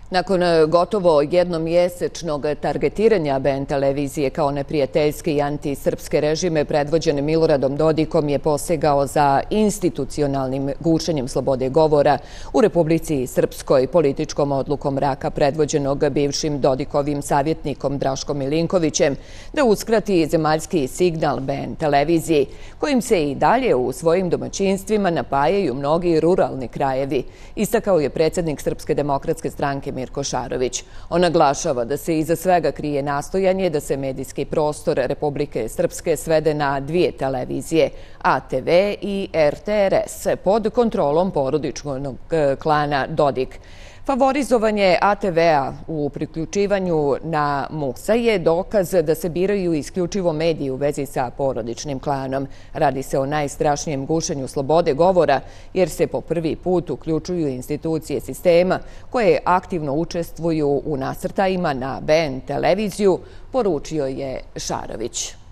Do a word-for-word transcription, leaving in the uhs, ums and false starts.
Nakon gotovo jednomjesečnog targetiranja B N televizije kao neprijateljske i antisrpske režime, predvođene Miloradom Dodikom je posegao za institucionalnim gušenjem slobode govora u Republici Srpskoj političkom odlukom Raka, predvođenog bivšim Dodikovim savjetnikom Draškom Milinkovićem, da uskrati zemaljski signal B N televiziji, kojim se i dalje u svojim domaćinstvima napajaju mnogi ruralni krajevi, istakao je predsjednik Srpske demokratske stranke Mirko Šarović. On naglašava da se iza svega krije nastojanje da se medijski prostor Republike Srpske svede na dvije televizije, A T V i R T R S, pod kontrolom porodičnog klana Dodik. Favorizovanje A T V-a u priključivanju na Musa je dokaz da se biraju isključivo mediji u vezi sa porodičnim klanom. Radi se o najstrašnijem gušenju slobode govora, jer se po prvi put uključuju institucije sistema koje aktivno učestvuju u nasrtajima na B N televiziju, poručio je Šarović.